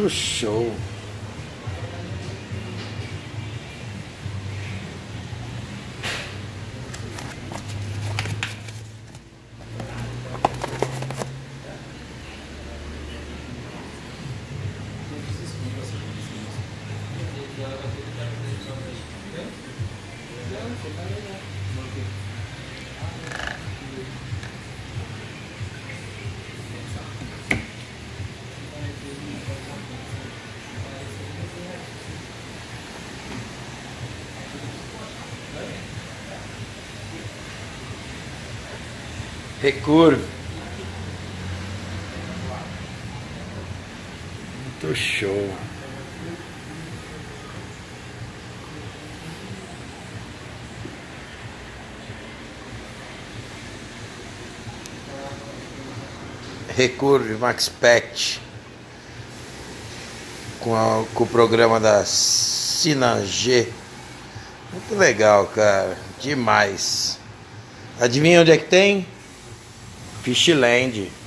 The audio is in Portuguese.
Muito show. Recurve. Muito show. Recurve Max Pet com o programa da Synager. Muito legal, cara. Demais. Adivinha onde é que tem? Fishland.